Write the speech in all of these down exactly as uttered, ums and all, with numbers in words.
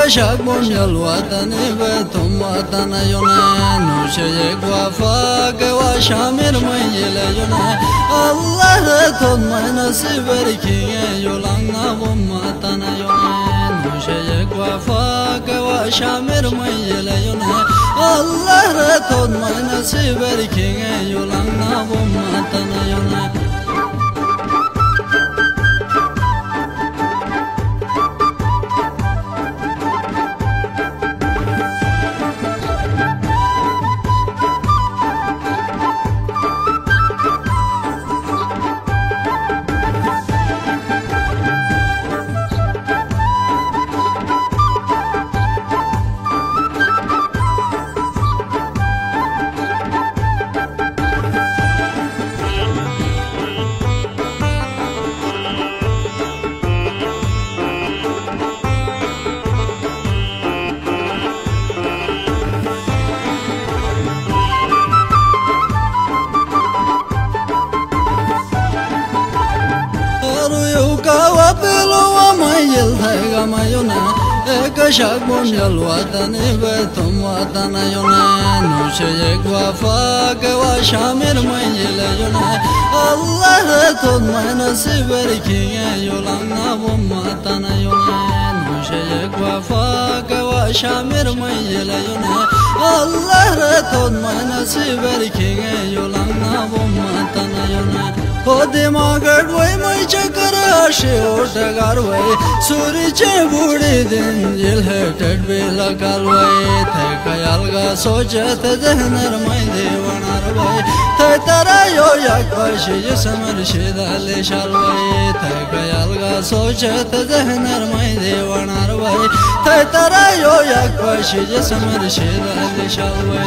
كشاك بني الوطن بتم وطن يونا نوشيك وفاك وشامر ميل يونا الله تود ما نصيبك يولانا وطن يونا نوشيك وفاك وشامر ميل يونا الله تود ما نصيبك يولانا وطن يونا كشاك بني الوطن بتم وطن يونا نوشيك وفاك وشامر ميل يونا الله تود ما نصيبك يولانا وطن يونا نوشيك وفاك وشامر ميل يونا الله تود ما نصيبك يولانا وطن يونا خودی ماگر وی می چکر آشیوت گروی سوری چه بودی دن جل هتر بیلا کروی ته خیال گا سوچت ذهنر می دیوانر وی ته ترا یو یک کشی جسمر شیدال شالوی ته خیال گا سوچت ذهنر می دیوانر وی ته ترا یو یک کشی جسمر شیدال شالوی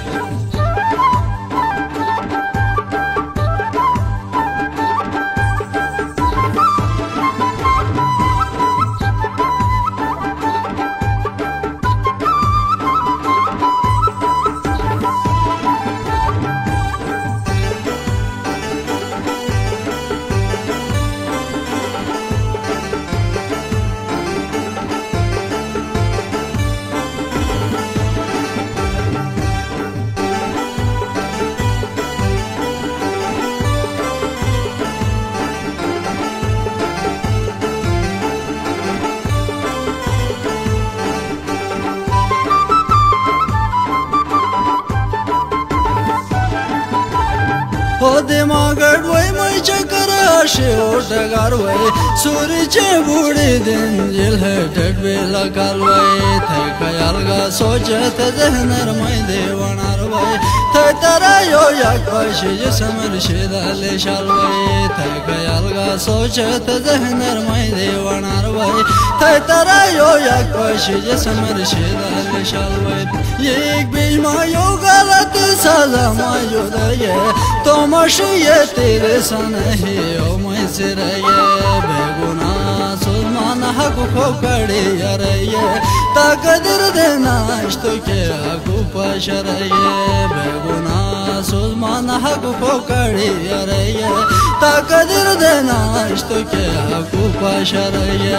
خودی ماگر وی می چکر آشیوت گروی سوری چه بودی دن جل هتر بیلا کروی ته خیال گا سوچت ذهنر می دیوانر وی ته ترا یو یک کشی جسمر شیدال شالوی ته خیال گا سوچت ذهنر می دیوانر وی ته ترا یو یک کشی جسمر شیدال شالوی یک بیش ما یو غلط سزا ما جدایه تو ماشیه تیره سنهی او می سریه بگونا سلمان حق کو کڑی یریه تقدیر دیناش تو که حقو پاشریه بگونا سلمان حق کو کڑی یریه تقدیر دیناش تو که حقو پاشریه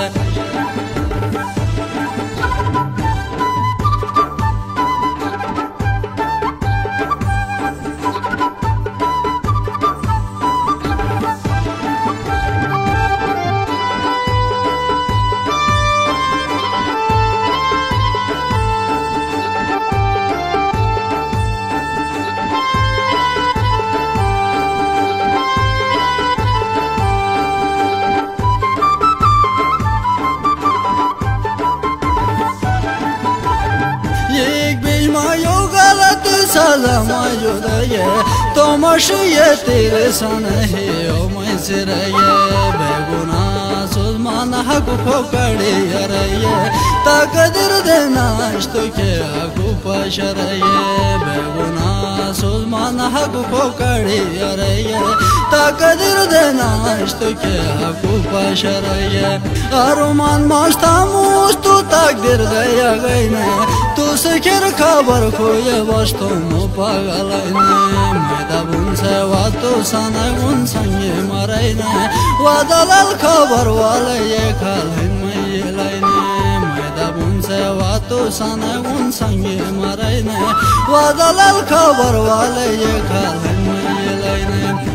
سزا ما جدایه تو ماشیه تیره سنهی او می سریه بگونا سلمان حق کو کڑی یریه تقدیر دیناش تو که حقو پاشریه بگونا سلمان حق کو کڑی یریه تقدیر دیناش تو که حقو پاشریه ارمان ماشتاموش تو تقدیر دیا گینه تو سکر خبر کوی باش تو مو پاگلینه میدبون سے واتو سانه اون سنگی مرینه و دلال خبر واله یک حال میلینه میدبون से वातो साने उन संगे मरने वादल खबर वाले ये खालन में ये लेने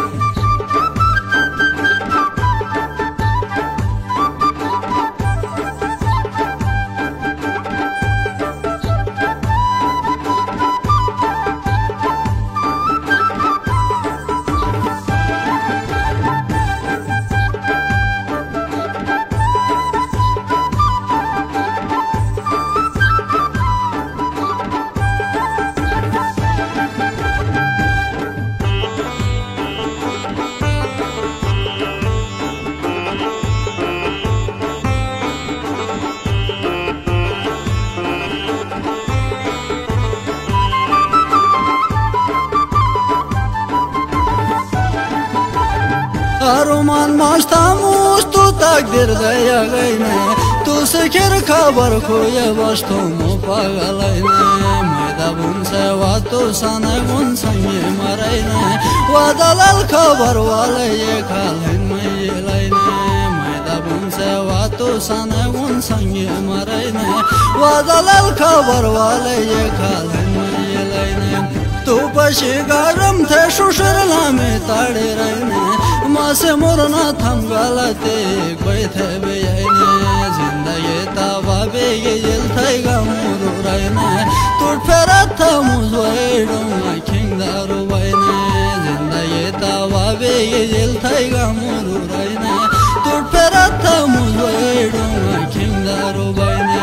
अरुमान मास्ता मुस्त तू तकदीर दया गई ने तू सिखर खबर को ये वस्तु मो पागल ने मैदा बुन से वातो साने बुन संगे मरई ने वादल खबर वाले ये खालन में ये लाइने मैदा बुन से वातो साने बुन संगे मरई ने वादल खबर वाले ये खालन में ये लाइने तू पशी गरम थे शुशर लामे ताड़े रहने माँ से मोरना थम गलते कोई थे बेयने जिंदगी तावा बे ये जल थाईगा मोरू रहने टूट फेरा था मुझे खिंग दारू बहने जिंदगी तावा बे ये जल थाईगा मोरू रहने टूट फेरा था मुझे खिंग दारू बहने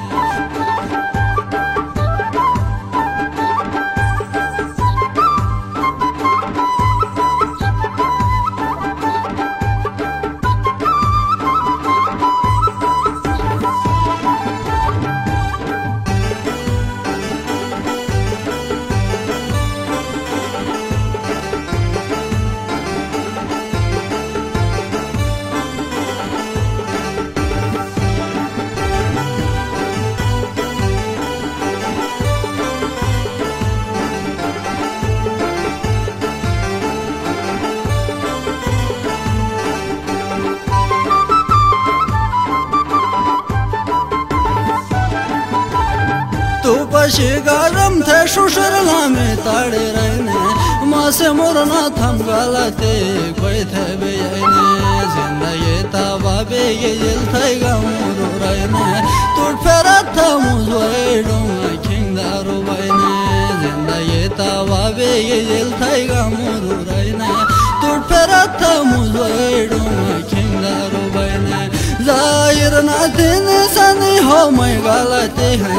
तू पशी गरम थे शुशर लामे ताड़े रहने माँ से मोरना थम गलते कोई थे बेयने जिंदगी तावा बे ये जल थाईगा मोरू रहने टूट फेरा था मुझे खिंग दारू बहने जिंदगी तावा बे ये जल थाईगा मोरू रहने टूट फेरा था मुझे खिंग दारू बहने जाहिर ना दिन सनी हो मैं गलते हैं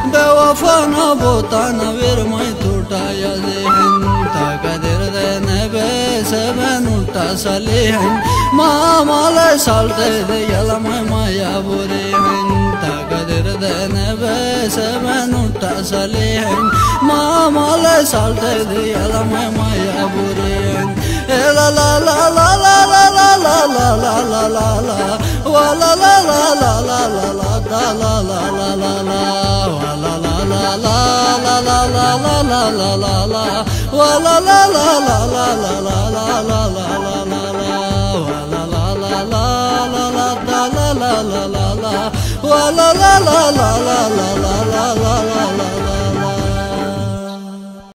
बेवफा ना बोता न वीर मैं टूटा यादे हैं ताकदर देने बेसे मैं उठा सले हैं माँ माले सालते दे यला मैं माया बुरे हैं ताकदर देने बेसे मैं उठा सले हैं माँ माले सालते दे यला मैं माया बुरे हैं ला ला ला ला ला ला ला ला ला ला ला ला वा ला ला ला ला ला ला ला दा ला ला ला ला ला वा ला ला ला ला ला ला ला ला ला ला ला ला वा ला ला ला ला ला ला ला ला ला ला ला ला ला वा ला ला ला ला ला ला दा ला ला ला ला ला वा ला ला ला ला ला ला ला ला ला ला ला